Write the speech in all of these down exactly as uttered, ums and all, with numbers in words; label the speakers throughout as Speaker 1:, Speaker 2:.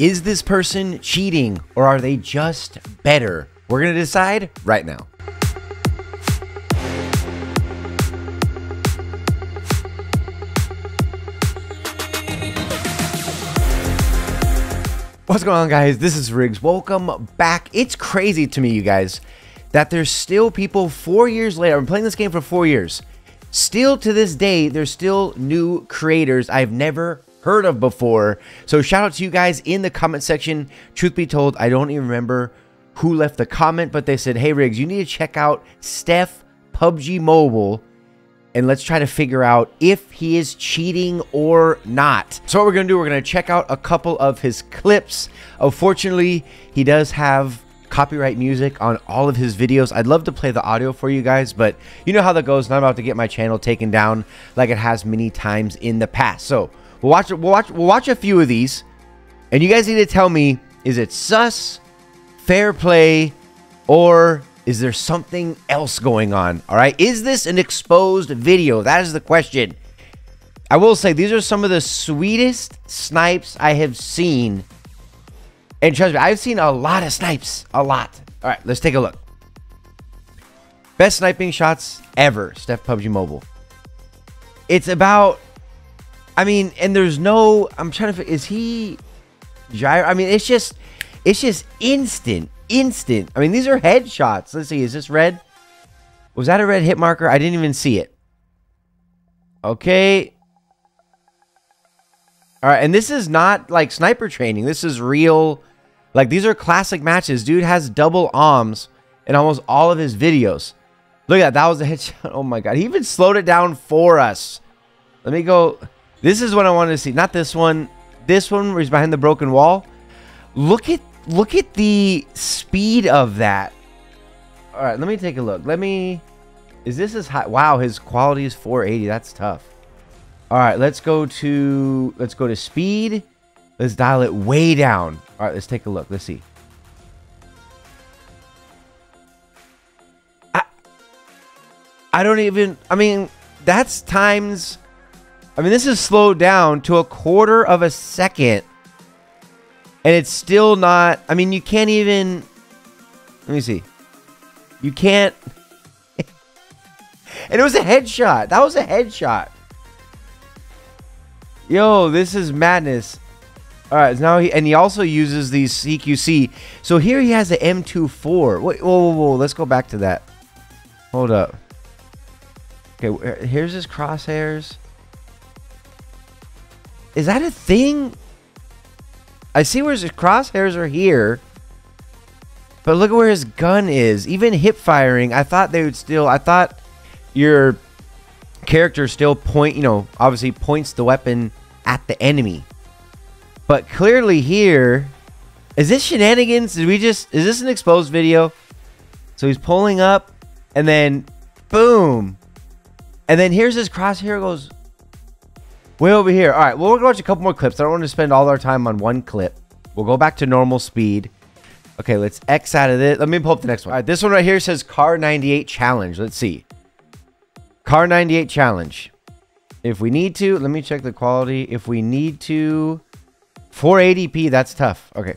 Speaker 1: Is this person cheating or are they just better? We're going to decide right now. What's going on, guys? This is Riggs. Welcome back. It's crazy to me, you guys, that there's still people four years later. I've been playing this game for four years. Still to this day, there's still new creators I've never heard of before. So shout out to you guys in the comment section. Truth be told, I don't even remember who left the comment, but they said, hey Riggs, you need to check out Steph P U B G Mobile and let's try to figure out if he is cheating or not. So what we're gonna do, we're gonna check out a couple of his clips. Unfortunately, he does have copyright music on all of his videos. I'd love to play the audio for you guys, but you know how that goes, and I'm about to get my channel taken down like it has many times in the past. So we'll watch we'll watch we'll watch a few of these, and you guys need to tell me, is it sus, fair play, or is there something else going on? All right, is this an exposed video? That is the question. I will say these are some of the sweetest snipes I have seen. And trust me, I've seen a lot of snipes. A lot. All right, let's take a look. Best sniping shots ever, Steph P U B G Mobile. It's about, I mean, and there's no, I'm trying to, is he gyro? I mean, it's just, it's just instant, instant. I mean, these are headshots. Let's see, is this red? Was that a red hit marker? I didn't even see it. Okay. All right, and this is not like sniper training. This is real. Like, these are classic matches. Dude has double arms in almost all of his videos. Look at that. That was a headshot. Oh, my God. He even slowed it down for us. Let me go. This is what I wanted to see. Not this one. This one where he's behind the broken wall. Look at, look at the speed of that. All right, let me take a look. Let me... Is this as high? Wow, his quality is four eighty. That's tough. All right, let's go to... Let's go to speed. Let's dial it way down. All right, let's take a look. Let's see. I, I don't even... I mean, that's times... I mean, this is slowed down to a quarter of a second. And it's still not... I mean, you can't even... Let me see. You can't... And it was a headshot. That was a headshot. Yo, this is madness. All right, now he and he also uses these C Q C. So here he has an M twenty-four. Wait, whoa, whoa, whoa. Let's go back to that. Hold up. Okay, here's his crosshairs. Is that a thing? I see where his crosshairs are here. But look at where his gun is. Even hip firing, I thought they would still... I thought your character still point, you know, obviously points the weapon at the enemy. But clearly here... Is this shenanigans? Did we just... Is this an exposed video? So he's pulling up, and then... Boom! And then here's his crosshair goes... Way over here. All right, well, we're going to watch a couple more clips. I don't want to spend all our time on one clip. We'll go back to normal speed. Okay, let's X out of this. Let me pull up the next one. All right, this one right here says Car ninety-eight Challenge. Let's see. Car ninety-eight Challenge. If we need to, let me check the quality. If we need to, four eighty p, that's tough. Okay.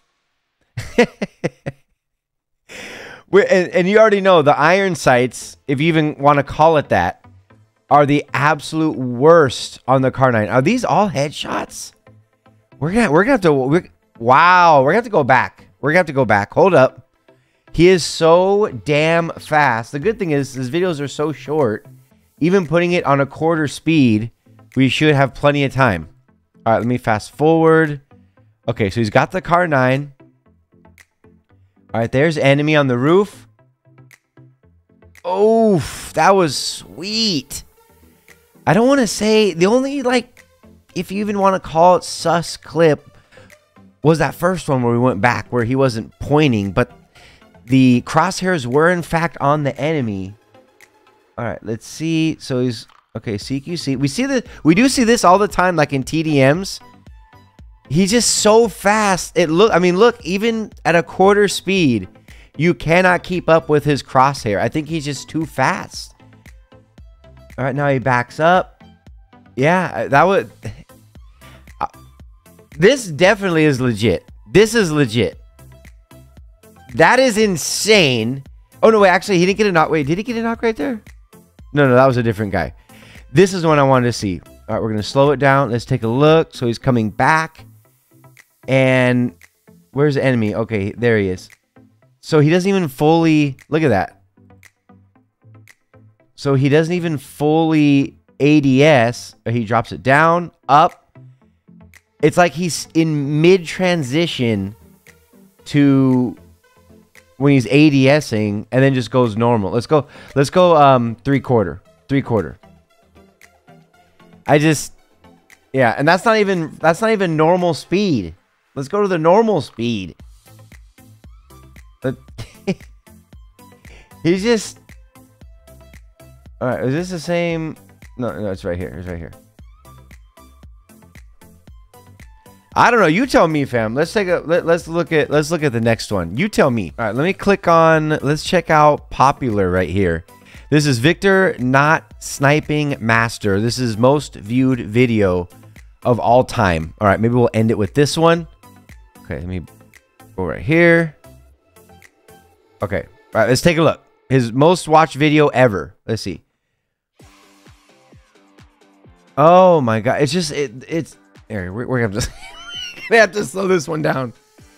Speaker 1: We're, and, and you already know the iron sights, if you even want to call it that, are the absolute worst on the Car nine. Are these all headshots? We're gonna we're gonna have to we're, wow, we're gonna have to go back. We're gonna have to go back. Hold up. He is so damn fast. The good thing is his videos are so short. Even putting it on a quarter speed, we should have plenty of time. All right, let me fast forward. Okay, so he's got the Car nine. All right, there's enemy on the roof. Oh, that was sweet. I don't want to say... The only, like, if you even want to call it sus clip, was that first one where we went back, where he wasn't pointing, but the crosshairs were, in fact, on the enemy. All right, let's see. So he's... Okay, C Q C. We see that... We do see this all the time, like in T D Ms. He's just so fast. It look... I mean, look, even at a quarter speed, you cannot keep up with his crosshair. I think he's just too fast. All right, now he backs up. Yeah, that would... This definitely is legit. This is legit. That is insane. Oh, no, wait. Actually, he didn't get a knock. Wait, did he get a knock right there? No, no, that was a different guy. This is the one I wanted to see. All right, we're going to slow it down. Let's take a look. So he's coming back. And where's the enemy? Okay, there he is. So he doesn't even fully... Look at that. So he doesn't even fully A D S. He drops it down, up. It's like he's in mid-transition to when he's ADSing and then just goes normal. Let's go. Let's go um, three-quarter. Three-quarter. I just... Yeah, and that's not even... That's not even normal speed. Let's go to the normal speed. But he's just... All right, is this the same? No, no, it's right here. It's right here. I don't know. You tell me, fam. Let's take a let, let's look at let's look at the next one. You tell me. All right, let me click on. Let's check out popular right here. This is Victor Not Sniping Master. This is most viewed video of all time. All right, maybe we'll end it with this one. Okay, let me go right here. Okay, all right, let's take a look. His most watched video ever. Let's see. Oh my god, it's just it it's here, we're, we're gonna have to we have to slow this one down.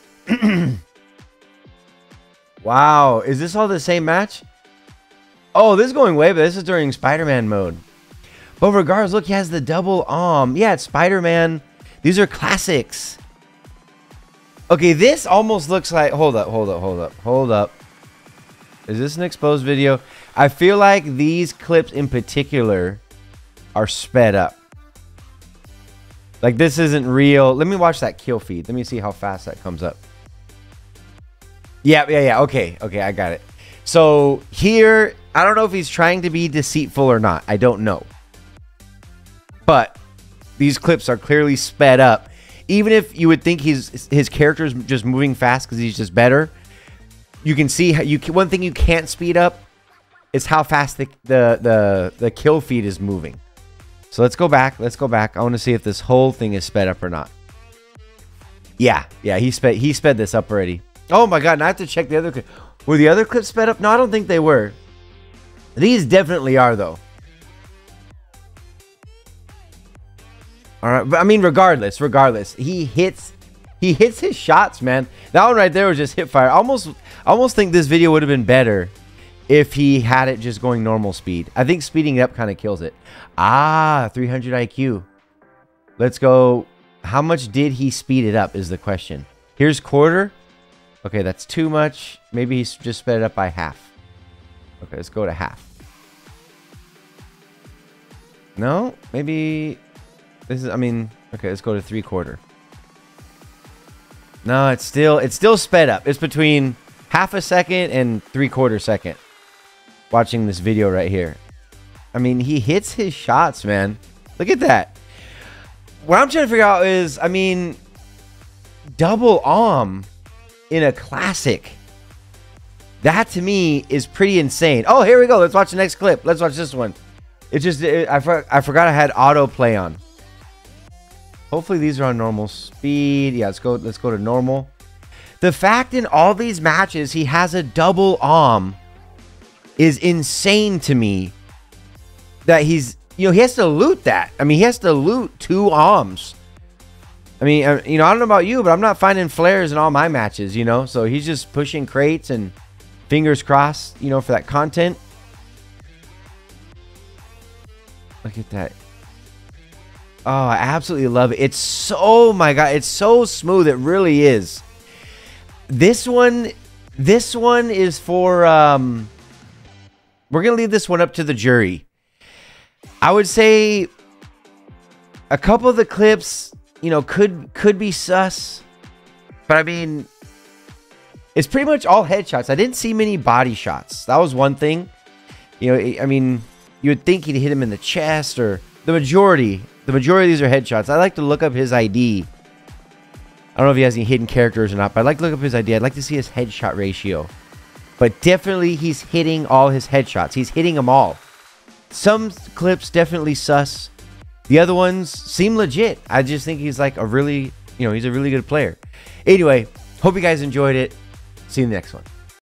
Speaker 1: Wow, is this all the same match? Oh, this is going way, but this is during Spider-Man mode. But regardless, look, he has the double arm. Yeah, it's Spider-Man. These are classics. Okay, this almost looks like... Hold up, hold up, hold up, hold up. Is this an exposed video? I feel like these clips in particular are sped up. Like, this isn't real. Let me watch that kill feed. Let me see how fast that comes up. Yeah, yeah, yeah. Okay, okay, I got it. So here, I don't know if he's trying to be deceitful or not. I don't know. But these clips are clearly sped up. Even if you would think he's his character's just moving fast because he's just better, you can see how you. One thing you can't speed up is how fast the the the, the kill feed is moving. So let's go back. Let's go back. I want to see if this whole thing is sped up or not. Yeah, yeah, he sped he sped this up already. Oh my god! And I have to check the other clip. Were the other clips sped up? No, I don't think they were. These definitely are though. All right, but I mean, regardless, regardless, he hits, he hits his shots, man. That one right there was just hip fire. Almost, I almost think this video would have been better if he had it just going normal speed. I think speeding it up kind of kills it. Ah, three hundred I Q. Let's go. How much did he speed it up is the question. Here's quarter. Okay, that's too much. Maybe he's just sped it up by half. Okay, let's go to half. No, maybe this is, I mean, okay, let's go to three quarter. No, it's still, it's still sped up. It's between half a second and three quarter second. Watching this video right here. I mean, he hits his shots, man. Look at that. What I'm trying to figure out is, I mean, double arm in a classic. That to me is pretty insane. Oh, here we go. Let's watch the next clip. Let's watch this one. It's just, it, I, for, I forgot I had autoplay on. Hopefully these are on normal speed. Yeah, let's go, let's go to normal. The fact in all these matches he has a double arm is insane to me. That he's, you know, he has to loot that. I mean, he has to loot two arms. I mean, I, you know, I don't know about you, but I'm not finding flares in all my matches, you know. So he's just pushing crates and fingers crossed, you know, for that content. Look at that. Oh, I absolutely love it. It's so, oh my god, it's so smooth. It really is. This one, this one is for, um, we're going to leave this one up to the jury. I would say a couple of the clips, you know, could, could be sus. But I mean, it's pretty much all headshots. I didn't see many body shots. That was one thing. You know, I mean, you would think he'd hit him in the chest, or the majority, the majority of these are headshots. I like to look up his I D. I don't know if he has any hidden characters or not, but I'd like to look up his I D. I'd like to see his headshot ratio. But definitely he's hitting all his headshots. He's hitting them all. Some clips definitely sus. The other ones seem legit. I just think he's like a really you know, he's a really good player. Anyway, hope you guys enjoyed it. See you in the next one.